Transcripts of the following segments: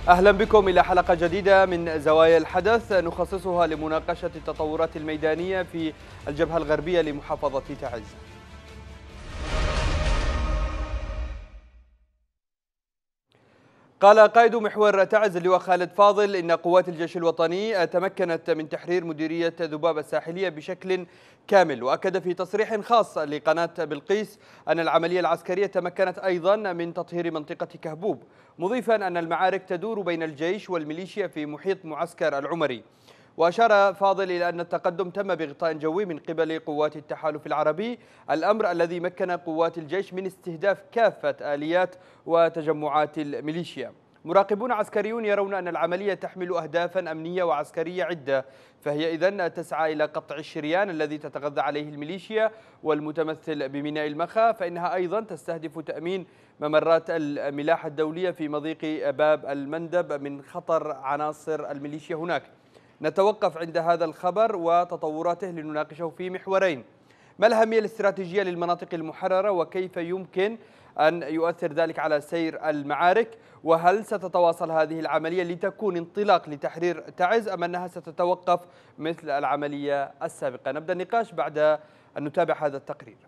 أهلا بكم إلى حلقة جديدة من زوايا الحدث نخصصها لمناقشة التطورات الميدانية في الجبهة الغربية لمحافظة تعز. قال قائد محور تعز اللواء خالد فاضل إن قوات الجيش الوطني تمكنت من تحرير مديرية ذباب الساحلية بشكل كامل، وأكد في تصريح خاص لقناة بلقيس أن العملية العسكرية تمكنت أيضا من تطهير منطقة كهبوب، مضيفا أن المعارك تدور بين الجيش والميليشيا في محيط معسكر العمري. وأشار فاضل إلى أن التقدم تم بغطاء جوي من قبل قوات التحالف العربي، الأمر الذي مكن قوات الجيش من استهداف كافة آليات وتجمعات الميليشيا. مراقبون عسكريون يرون أن العملية تحمل أهدافا أمنية وعسكرية عدة، فهي إذن تسعى إلى قطع الشريان الذي تتغذى عليه الميليشيا والمتمثل بميناء المخا، فإنها أيضا تستهدف تأمين ممرات الملاحة الدولية في مضيق باب المندب من خطر عناصر الميليشيا هناك. نتوقف عند هذا الخبر وتطوراته لنناقشه في محورين: ما الأهمية الاستراتيجية للمناطق المحررة وكيف يمكن أن يؤثر ذلك على سير المعارك؟ وهل ستتواصل هذه العملية لتكون انطلاق لتحرير تعز أم أنها ستتوقف مثل العملية السابقة؟ نبدأ النقاش بعد أن نتابع هذا التقرير.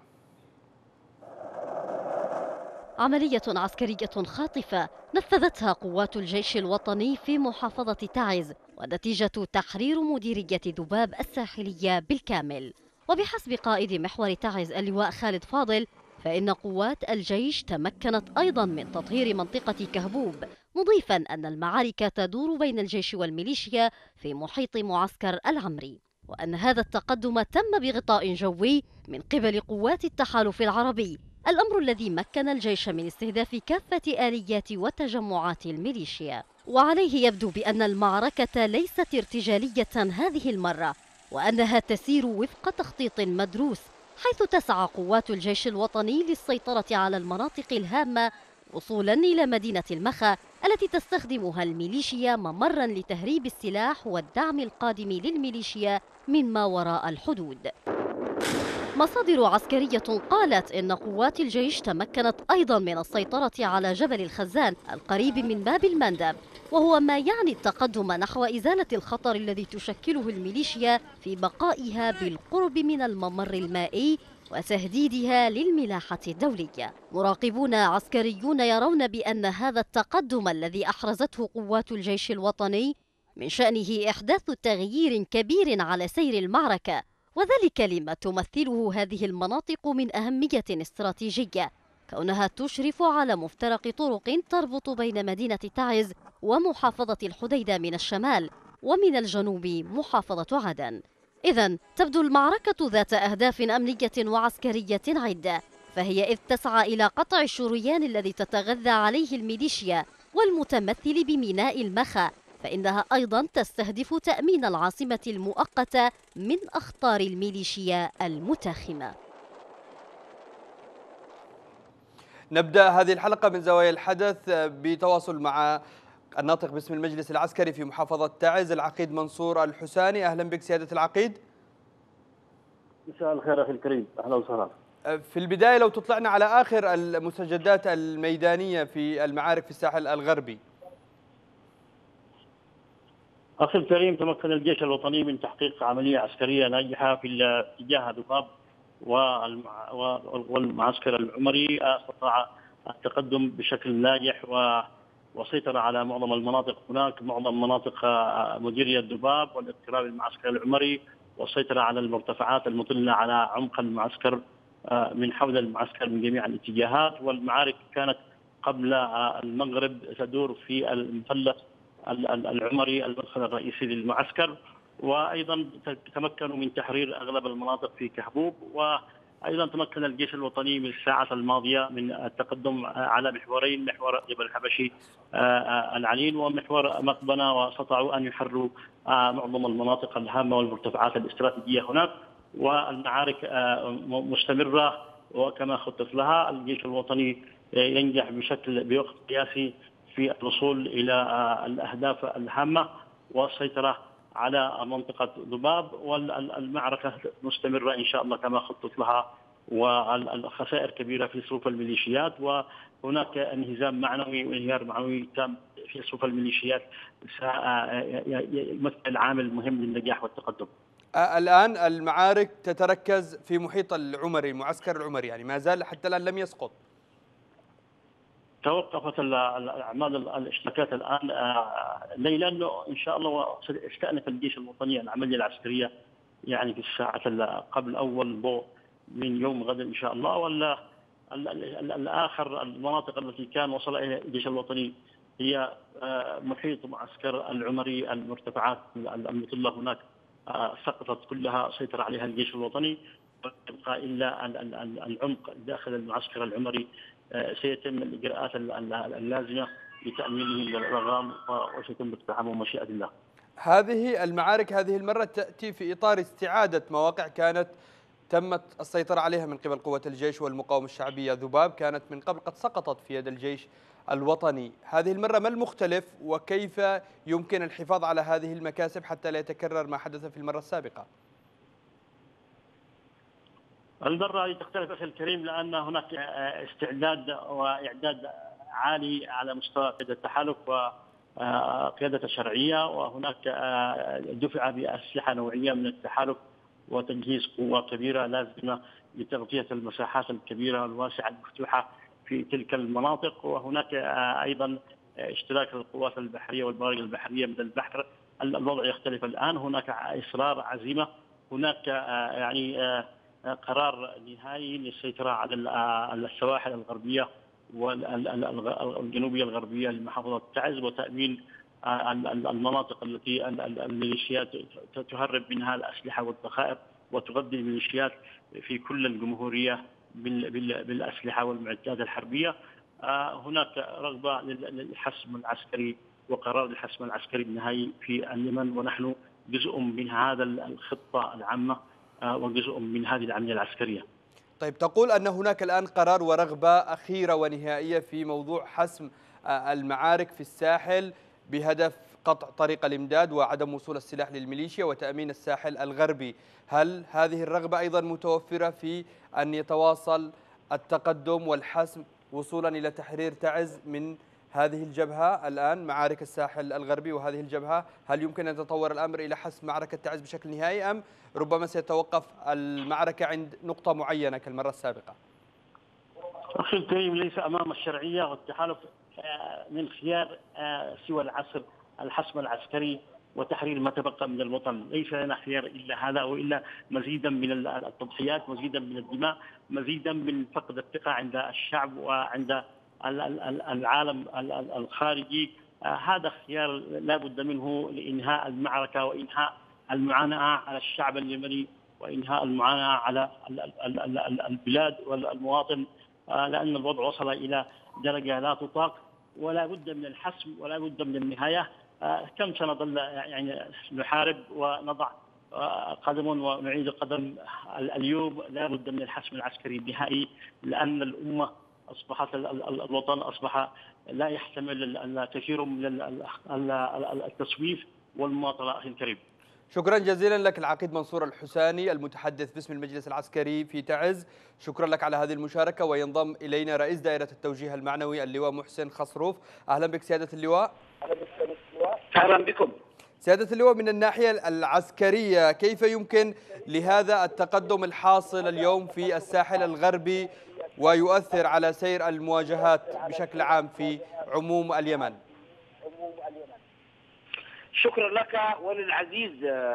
عملية عسكرية خاطفة نفذتها قوات الجيش الوطني في محافظة تعز، ونتيجة تحرير مديرية ذباب الساحلية بالكامل. وبحسب قائد محور تعز اللواء خالد فاضل، فإن قوات الجيش تمكنت أيضا من تطهير منطقة كهبوب، مضيفا أن المعارك تدور بين الجيش والميليشيا في محيط معسكر العمري، وأن هذا التقدم تم بغطاء جوي من قبل قوات التحالف العربي، الأمر الذي مكن الجيش من استهداف كافة آليات وتجمعات الميليشيا. وعليه يبدو بأن المعركة ليست ارتجالية هذه المرة، وأنها تسير وفق تخطيط مدروس، حيث تسعى قوات الجيش الوطني للسيطرة على المناطق الهامة وصولا إلى مدينة المخا التي تستخدمها الميليشيا ممرا لتهريب السلاح والدعم القادم للميليشيا من ما وراء الحدود. مصادر عسكرية قالت إن قوات الجيش تمكنت أيضا من السيطرة على جبل الخزان القريب من باب المندب، وهو ما يعني التقدم نحو إزالة الخطر الذي تشكله الميليشيا في بقائها بالقرب من الممر المائي وتهديدها للملاحة الدولية. مراقبون عسكريون يرون بأن هذا التقدم الذي أحرزته قوات الجيش الوطني من شأنه إحداث تغيير كبير على سير المعركة، وذلك لما تمثله هذه المناطق من أهمية استراتيجية، كونها تشرف على مفترق طرق تربط بين مدينة تعز ومحافظة الحديدة من الشمال، ومن الجنوب محافظة عدن. إذن تبدو المعركة ذات أهداف أمنية وعسكرية عدة، فهي إذ تسعى إلى قطع الشريان الذي تتغذى عليه الميليشيا والمتمثل بميناء المخا، فإنها أيضا تستهدف تأمين العاصمة المؤقتة من أخطار الميليشيا المتاخمة. نبدأ هذه الحلقة من زوايا الحدث بتواصل مع الناطق باسم المجلس العسكري في محافظة تعز العقيد منصور الحساني. أهلا بك سيادة العقيد. مساء الخير أخي الكريم، أهلا وسهلا. في البداية لو تطلعنا على آخر المستجدات الميدانية في المعارك في الساحل الغربي. أخي الكريم، تمكن الجيش الوطني من تحقيق عملية عسكرية ناجحة في اتجاه ذباب والمعسكر العمري. استطاع التقدم بشكل ناجح وسيطر على معظم المناطق هناك، معظم مناطق مديرية ذباب والاقتراب من المعسكر العمري، والسيطرة على المرتفعات المطلة على عمق المعسكر من حول المعسكر من جميع الاتجاهات. والمعارك كانت قبل المغرب تدور في المثلث العمري المدخل الرئيسي للمعسكر، وأيضا تمكنوا من تحرير أغلب المناطق في كهبوب. وأيضا تمكن الجيش الوطني من الساعة الماضية من التقدم على محورين، محور جبل الحبشي العنين ومحور مقبنة، واستطاعوا أن يحرروا معظم المناطق الهامة والمرتفعات الاستراتيجية هناك. والمعارك مستمرة وكما خطط لها. الجيش الوطني ينجح بوقت قياسي في الوصول إلى الأهداف الهامة والسيطرة على منطقة ذباب، والمعركة مستمرة إن شاء الله كما خطط لها، والخسائر كبيرة في صفوف الميليشيات، وهناك انهزام معنوي وانهيار معنوي تام في صفوف الميليشيات سيمثل عامل مهم للنجاح والتقدم. الآن المعارك تتركز في محيط العمري، المعسكر العمري، يعني ما زال حتى الآن لم يسقط. توقفت الاعمال الاشتباكات الان ليلا، ان شاء الله سيستأنف الجيش الوطني العمليه العسكريه يعني في الساعه قبل اول ضوء من يوم غد ان شاء الله. ولا الاخر المناطق التي كان وصل اليها الجيش الوطني هي محيط معسكر العمري، المرتفعات المطله هناك سقطت كلها، سيطر عليها الجيش الوطني، يبقى الا العمق داخل المعسكر العمري سيتم الاجراءات اللازمه لتامينه من الالغام وسيتم اقتحامه مشيئه الله. هذه المعارك هذه المره تاتي في اطار استعاده مواقع كانت تمت السيطره عليها من قبل قوات الجيش والمقاومه الشعبيه. ذباب كانت من قبل قد سقطت في يد الجيش الوطني، هذه المره ما المختلف وكيف يمكن الحفاظ على هذه المكاسب حتى لا يتكرر ما حدث في المره السابقه؟ المرة تختلف أخي الكريم لأن هناك استعداد وإعداد عالي على مستوى قيادة التحالف وقيادة الشرعية، وهناك دفع بأسلحة نوعية من التحالف وتجهيز قوة كبيرة لازمة لتغطية المساحات الكبيرة الواسعة المفتوحة في تلك المناطق. وهناك أيضا اشتراك القوات البحرية والبوارج البحرية من البحر. الوضع يختلف الآن، هناك إصرار، عزيمة، هناك يعني قرار نهائي للسيطرة على السواحل الغربية والجنوبية الغربية لمحافظة تعز وتأمين المناطق التي الميليشيات تهرب منها الأسلحة والذخائر وتغذي الميليشيات في كل الجمهورية بالأسلحة والمعدات الحربية. هناك رغبة للحسم العسكري وقرار الحسم العسكري النهائي في اليمن، ونحن جزء من هذا الخطة العامة وجزء من هذه العملية العسكرية. طيب، تقول أن هناك الآن قرار ورغبة أخيرة ونهائية في موضوع حسم المعارك في الساحل بهدف قطع طريق الإمداد وعدم وصول السلاح للميليشيا وتأمين الساحل الغربي. هل هذه الرغبة أيضا متوفرة في أن يتواصل التقدم والحسم وصولا إلى تحرير تعز من هذه الجبهة الآن، معارك الساحل الغربي وهذه الجبهة؟ هل يمكن أن يتطور الأمر إلى حسم معركة تعز بشكل نهائي، أم ربما سيتوقف المعركة عند نقطة معينة كالمرة السابقة؟ أخي الكريم، ليس أمام الشرعية والتحالف من خيار سوى الحسم العسكري وتحرير ما تبقى من الوطن. ليس لنا خيار إلا هذا، وإلا مزيدا من التضحيات، مزيدا من الدماء، مزيدا من فقد الثقة عند الشعب وعند العالم الخارجي. هذا خيار لا بد منه لإنهاء المعركة وإنهاء المعاناة على الشعب اليمني وإنهاء المعاناة على البلاد والمواطن، لأن الوضع وصل إلى درجة لا تطاق، ولا بد من الحسم ولا بد من النهاية. كم سنظل يعني نحارب ونضع قدم ونعيد قدم؟ اليوم لا بد من الحسم العسكري النهائي، لأن الأمة أصبحت، الوطن أصبح لا يحتمل الكثير من التسويف والمماطلة. أخي الكريم، شكرا جزيلا لك العقيد منصور الحساني المتحدث باسم المجلس العسكري في تعز. شكرا لك على هذه المشاركة. وينضم إلينا رئيس دائرة التوجيه المعنوي اللواء محسن خصروف. أهلا بك سيادة اللواء. أهلا بكم سيادة اللواء، من الناحية العسكرية كيف يمكن لهذا التقدم الحاصل اليوم في الساحل الغربي ويؤثر على سير المواجهات بشكل عام في عموم اليمن؟ شكرا لك وللعزيز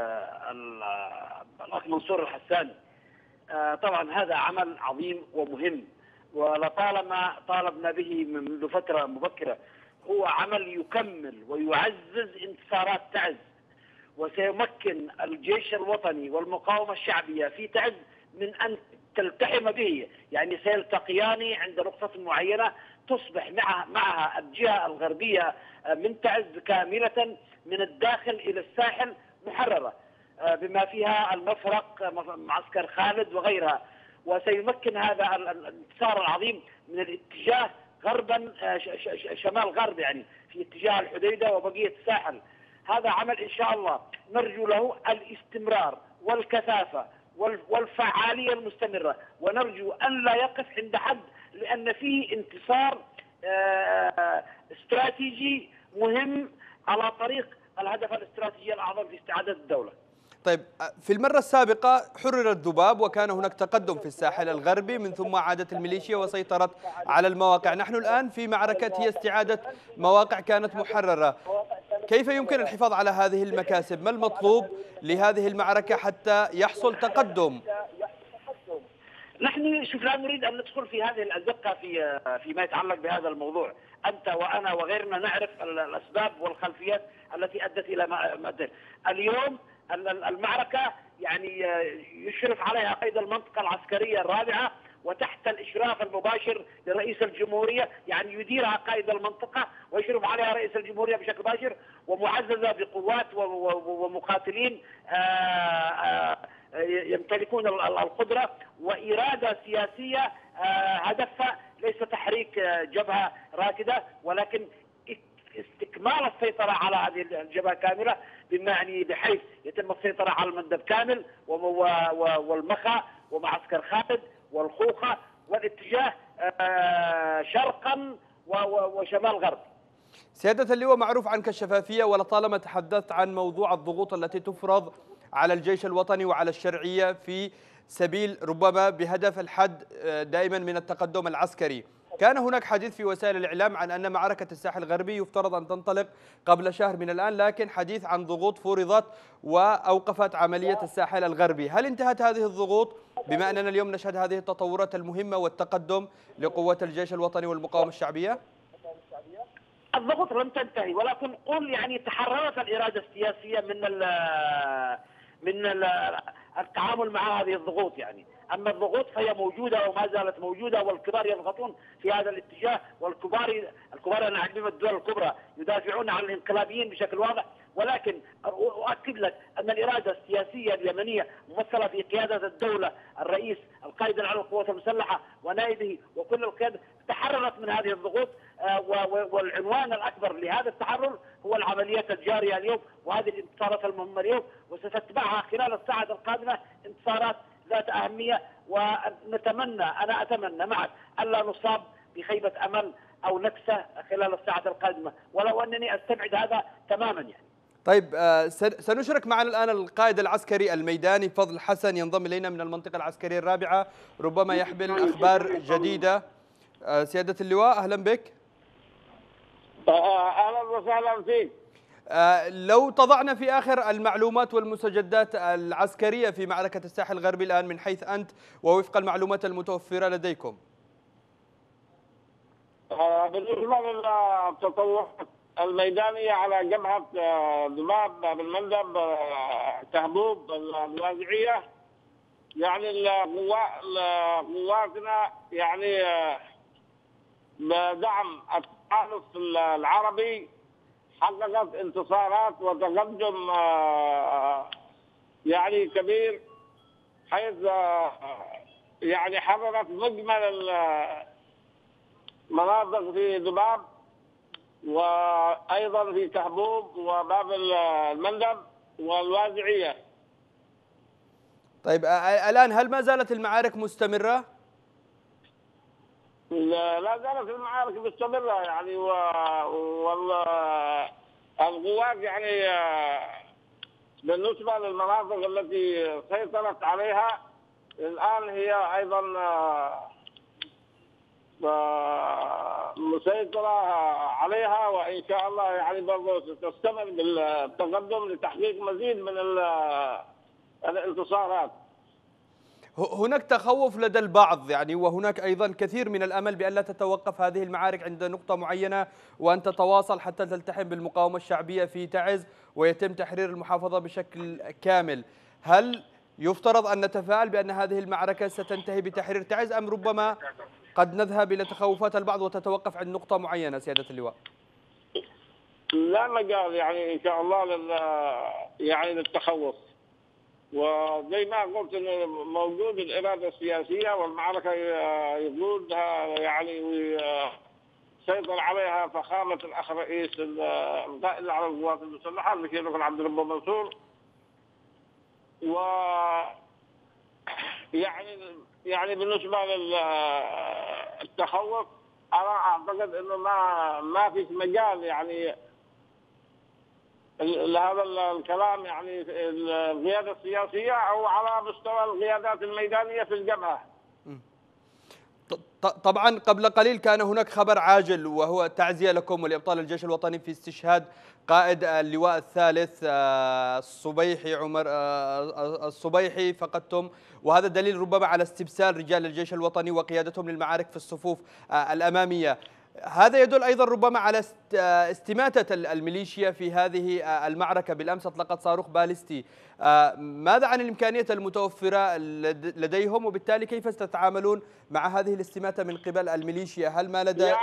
الأخ منصور الحساني. طبعا هذا عمل عظيم ومهم، ولطالما طالبنا به منذ فترة مبكرة. هو عمل يكمل ويعزز انتصارات تعز، وسيمكن الجيش الوطني والمقاومة الشعبية في تعز من أن تلتحم به، يعني سيلتقيان عند نقطة معينة تصبح معها الجهة الغربية من تعز كاملة من الداخل إلى الساحل محررة، بما فيها المفرق، معسكر خالد وغيرها. وسيمكن هذا الانتصار العظيم من الاتجاه غربا شمال غرب، يعني في اتجاه الحديدة وبقية الساحل. هذا عمل إن شاء الله نرجو له الاستمرار والكثافة والفعالية المستمرة، ونرجو أن لا يقف عند حد، لأن فيه انتصار استراتيجي مهم على طريق الهدف الاستراتيجي الأعظم في استعادة الدولة. طيب، في المرة السابقة حرر الذباب وكان هناك تقدم في الساحل الغربي، من ثم عادت الميليشيا وسيطرت على المواقع. نحن الآن في معركة هي استعادة مواقع كانت محررة. كيف يمكن الحفاظ على هذه المكاسب؟ ما المطلوب لهذه المعركة حتى يحصل تقدم؟ نحن شوف لا نريد ان ندخل في هذه الازقه فيما يتعلق بهذا الموضوع، انت وانا وغيرنا نعرف الاسباب والخلفيات التي ادت الى ما ادت. اليوم المعركه يعني يشرف عليها قيد المنطقه العسكريه الرابعه وتحت الاشراف المباشر لرئيس الجمهوريه، يعني يديرها قائد المنطقه ويشرف عليها رئيس الجمهوريه بشكل مباشر، ومعززه بقوات ومقاتلين يمتلكون القدره واراده سياسيه هدفها ليس تحريك جبهه راكده، ولكن استكمال السيطره على هذه الجبهه كامله، بما يعني بحيث يتم السيطره على المندب كامل والمخا ومعسكر خالد والخوخه والاتجاه شرقا وشمال غرب. سيادة اللواء، معروف عنك الشفافية، ولطالما تحدثت عن موضوع الضغوط التي تفرض على الجيش الوطني وعلى الشرعية في سبيل ربما بهدف الحد دائما من التقدم العسكري. كان هناك حديث في وسائل الإعلام عن أن معركة الساحل الغربي يفترض أن تنطلق قبل شهر من الآن، لكن حديث عن ضغوط فرضت وأوقفت عملية الساحل الغربي. هل انتهت هذه الضغوط بما أننا اليوم نشهد هذه التطورات المهمة والتقدم لقوات الجيش الوطني والمقاومة الشعبية؟ الضغوط لم تنتهي، ولكن قل يعني تحررت الإرادة السياسية من التعامل مع هذه الضغوط يعني. أما الضغوط فهي موجودة وما زالت موجودة، والكبار يضغطون في هذا الاتجاه، الكبار أنا أعلم الدول الكبرى يدافعون عن الانقلابيين بشكل واضح. ولكن أؤكد لك أن الإرادة السياسية اليمنية ممثلة في قيادة الدولة، الرئيس القائد العام للقوات المسلحة ونائبه وكل القيادة تحررت من هذه الضغوط، والعنوان الأكبر لهذا التحرر هو العمليات الجارية اليوم وهذه الانتصارات المهمة اليوم، وستتبعها خلال الساعات القادمة انتصارات ذات أهمية. ونتمنى، أنا أتمنى معك ألا نصاب بخيبة أمل أو نكسة خلال الساعات القادمة، ولو أنني أستبعد هذا تماما يعني. طيب، سنشرك معنا الآن القائد العسكري الميداني فضل حسن، ينضم إلينا من المنطقة العسكرية الرابعة، ربما يحمل أخبار جديدة. سيادة اللواء، أهلا بك. أهلا وسهلا فيك. لو تضعنا في آخر المعلومات والمستجدات العسكرية في معركة الساحل الغربي الآن من حيث أنت ووفق المعلومات المتوفرة لديكم. بالنسبة للتطورات الميدانية على جبهة ذباب بالمندب كهبوب الوازعية، يعني قواتنا يعني بدعم التحالف العربي حققت انتصارات وتقدم يعني كبير، حيث يعني حررت مجمل المناطق في ذباب وأيضا في كهبوب وباب المندب والوازعية. طيب، الآن هل ما زالت المعارك مستمرة؟ لا زالت المعارك مستمرة يعني، والقوات يعني بالنسبة للمناطق التي سيطرت عليها الآن هي أيضا مسيطرة عليها، وإن شاء الله يعني برضه ستستمر بالتقدم لتحقيق مزيد من الانتصارات. هناك تخوف لدى البعض يعني، وهناك أيضا كثير من الأمل بأن لا تتوقف هذه المعارك عند نقطة معينة وأن تتواصل حتى تلتحم بالمقاومة الشعبية في تعز ويتم تحرير المحافظة بشكل كامل. هل يفترض أن نتفائل بأن هذه المعركة ستنتهي بتحرير تعز، أم ربما قد نذهب إلى تخوفات البعض وتتوقف عند نقطة معينة سيادة اللواء؟ لا مجال يعني إن شاء الله يعني للتخوف، وزي ما قلت انه موجود الاراده السياسيه والمعركه يقودها يعني ويسيطر عليها فخامه الاخ رئيس القائد على القوات المسلحه المشير عبد الرب منصور. و يعني بالنسبه للتخوف انا اعتقد انه ما فيش مجال يعني هذا الكلام يعني القيادة السياسية أو على مستوى القيادات الميدانية في الجبهة. طبعا قبل قليل كان هناك خبر عاجل، وهو تعزية لكم ولأبطال الجيش الوطني في استشهاد قائد اللواء الثالث الصبيحي عمر الصبيحي فقدتم، وهذا دليل ربما على استبسال رجال الجيش الوطني وقيادتهم للمعارك في الصفوف الأمامية. هذا يدل أيضا ربما على استماتة الميليشيا في هذه المعركة. بالأمس أطلقت صاروخ باليستي. ماذا عن الإمكانية المتوفرة لديهم، وبالتالي كيف ستتعاملون مع هذه الاستماتة من قبل الميليشيا؟ هل ما لدى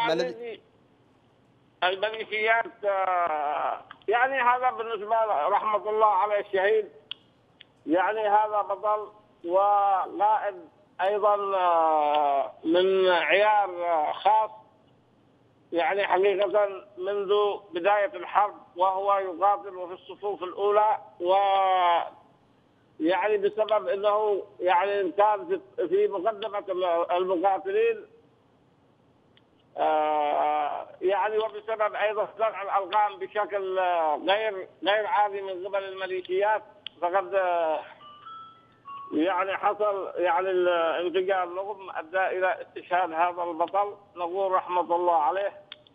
الميليشيات يعني هذا بالنسبة رحمة الله على الشهيد، يعني هذا بطل وقائد أيضا من عيار خاص، يعني حقيقة منذ بداية الحرب وهو يقاتل في الصفوف الأولى، ويعني بسبب أنه يعني كان في مقدمة المقاتلين، يعني وبسبب أيضا زرع الألقاب بشكل غير عادي من قبل الميليشيات، فقد يعني حصل يعني الانفجار لهم أدى إلى استشهاد هذا البطل، نقول رحمة الله عليه.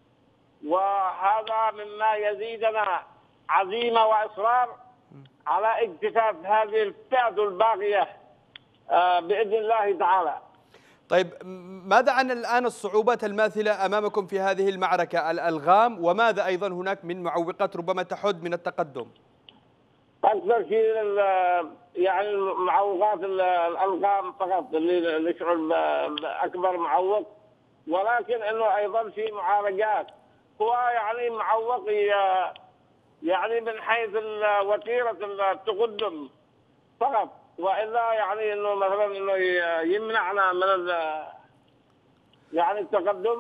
وهذا مما يزيدنا عزيمة وإصرار على اجتثاث هذه الفئة الباقية بإذن الله تعالى. طيب، ماذا عن الآن الصعوبات الماثلة أمامكم في هذه المعركة؟ الألغام، وماذا أيضا هناك من معوقات ربما تحد من التقدم؟ أكثر شيء يعني معوقات الألغام فقط اللي نشعر بأكبر معوق، ولكن أنه أيضا في معالجات. هو يعني معوق يعني من حيث وتيرة التقدم فقط، وإلا يعني أنه مثلا أنه يمنعنا من يعني التقدم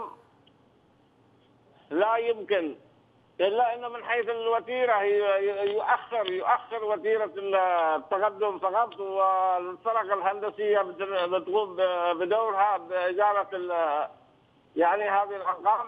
لا يمكن، إلا أنه من حيث الوتيرة يؤخر وتيرة التقدم فقط، والفرق الهندسية بتقوم بدورها بإزالة يعني هذه الأرقام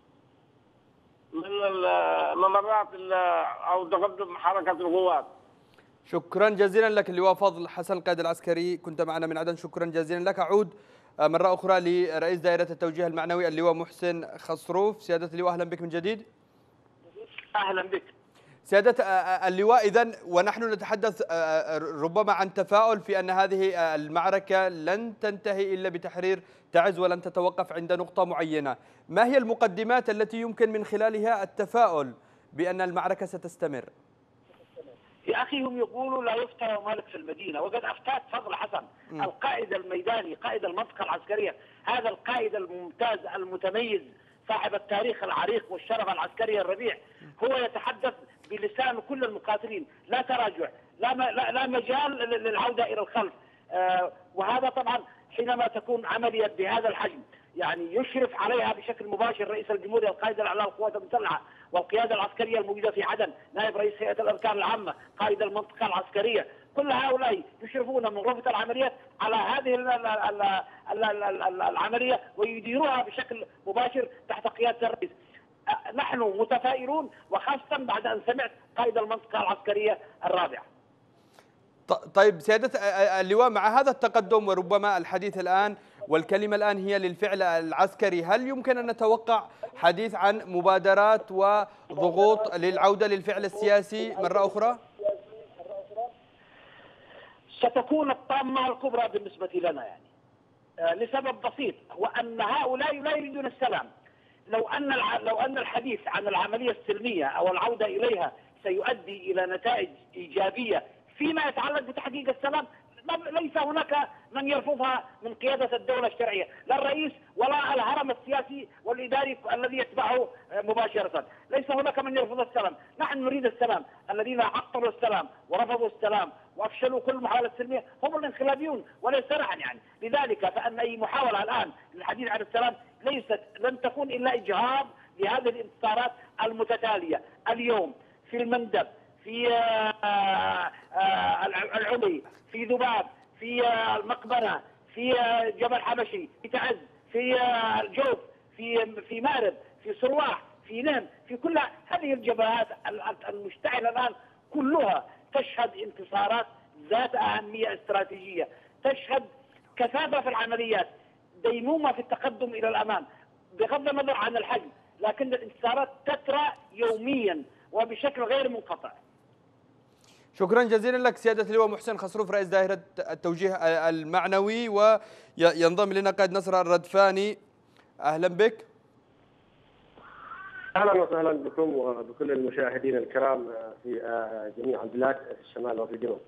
من ممرات أو تقدم حركة القوات. شكرا جزيلا لك اللواء فاضل حسن القائد العسكري، كنت معنا من عدن. شكرا جزيلا لك. أعود مرة أخرى لرئيس دائرة التوجيه المعنوي اللواء محسن خصروف. سيادة اللواء أهلا بك من جديد. أهلا بك سيادة اللواء، إذن ونحن نتحدث ربما عن تفاؤل في أن هذه المعركة لن تنتهي إلا بتحرير تعز ولن تتوقف عند نقطة معينة، ما هي المقدمات التي يمكن من خلالها التفاؤل بأن المعركة ستستمر؟ يا أخي، هم يقولوا لا يفتى مالك في المدينة، وقد أفتاك فضل حسن القائد الميداني قائد المنطقة العسكرية، هذا القائد الممتاز المتميز صاحب التاريخ العريق والشرف العسكري الربيع، هو يتحدث بلسان كل المقاتلين، لا تراجع، لا مجال للعودة إلى الخلف. وهذا طبعا حينما تكون عملية بهذا الحجم يعني يشرف عليها بشكل مباشر رئيس الجمهورية القائد الأعلى للقوات المسلحة والقيادة العسكرية الموجودة في عدن، نائب رئيس هيئة الأركان العامة، قائد المنطقة العسكرية، كل هؤلاء يشرفون من غرفة العمليات على هذه العملية ويديروها بشكل مباشر تحت قيادة الرئيس. نحن متفائلون، وخاصة بعد أن سمعت قائد المنطقة العسكرية الرابعة. طيب سيادة اللواء، مع هذا التقدم وربما الحديث الآن والكلمة الآن هي للفعل العسكري، هل يمكن أن نتوقع حديث عن مبادرات وضغوط للعودة للفعل السياسي مرة أخرى؟ ستكون الطامة الكبرى بالنسبة لنا يعني لسبب بسيط، وأن هؤلاء لا يريدون السلام. لو أن الحديث عن العملية السلمية أو العودة إليها سيؤدي إلى نتائج إيجابية فيما يتعلق بتحقيق السلام، ليس هناك من يرفضها من قيادة الدولة الشرعية، لا الرئيس ولا الهرم السياسي والإداري الذي يتبعه مباشرة، ليس هناك من يرفض السلام. نحن نريد السلام. الذين عطلوا السلام ورفضوا السلام وأفشلوا كل محاولة سلمية هم الانقلابيون وليس نحن يعني. لذلك فإن أي محاولة الآن للحديث عن السلام لن تكون إلا إجهاض لهذه الانتصارات المتتالية اليوم في المندب، في العمري، في ذباب، في المقبرة، في جبل حبشي، في تعز، في الجوف، في مأرب، في صرواح، في نهم، في كل هذه الجبهات المشتعلة الآن كلها تشهد انتصارات ذات أهمية استراتيجية، تشهد كثافة في العمليات، ديمومة في التقدم إلى الأمام بغض النظر عن الحجم، لكن الانتصارات تترى يوميا وبشكل غير منقطع. شكرا جزيلا لك سيادة اللواء محسن خسروف رئيس دائرة التوجيه المعنوي، وينضم لنا قائد نصر الردفاني. أهلا بك. اهلا وسهلا بكم وبكل المشاهدين الكرام في جميع البلاد في الشمال وفي الجنوب.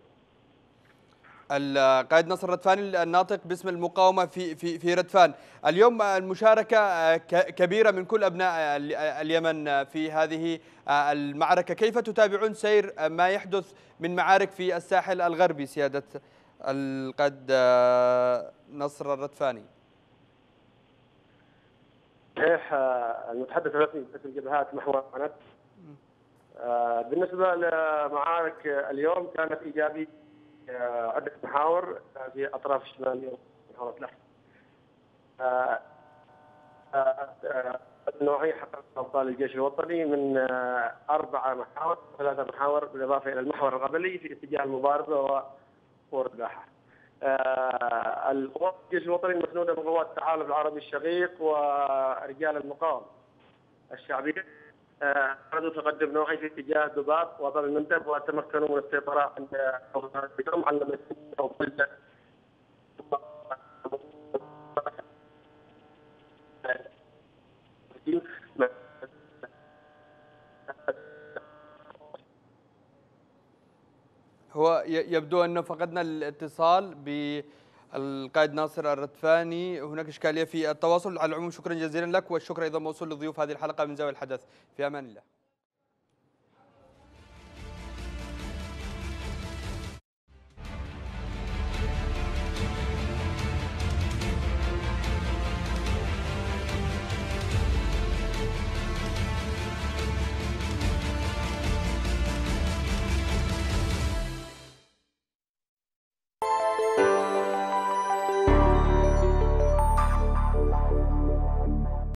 القائد نصر الردفاني الناطق باسم المقاومة في ردفان، اليوم المشاركة كبيرة من كل أبناء اليمن في هذه المعركة، كيف تتابعون سير ما يحدث من معارك في الساحل الغربي سيادة القائد نصر الردفاني؟ صحيح، المتحدث الرسمي باسم جبهات محور عنت. بالنسبة لمعارك اليوم كانت إيجابية عدة محاور في أطراف الشمالية محورة لحم. النوعية حققت أبطال الجيش الوطني من 4 محاور، 3 محاور بالإضافة إلى المحور القبلي في اتجاه المبارزة والرداحة. القوات الجيش الوطني مسنودة من قوات التحالف العربي الشقيق ورجال المقاومة الشعبية أرادوا تقدم نوعي في اتجاه ذباب وطن المنتب، وتمكنوا من السيطرة على مسيرة هو يبدو أنه فقدنا الاتصال بالقائد ناصر الردفاني، هناك إشكالية في التواصل. على العموم شكرا جزيلا لك، والشكر أيضا موصول لضيوف هذه الحلقة من زاوية الحدث. في أمان الله.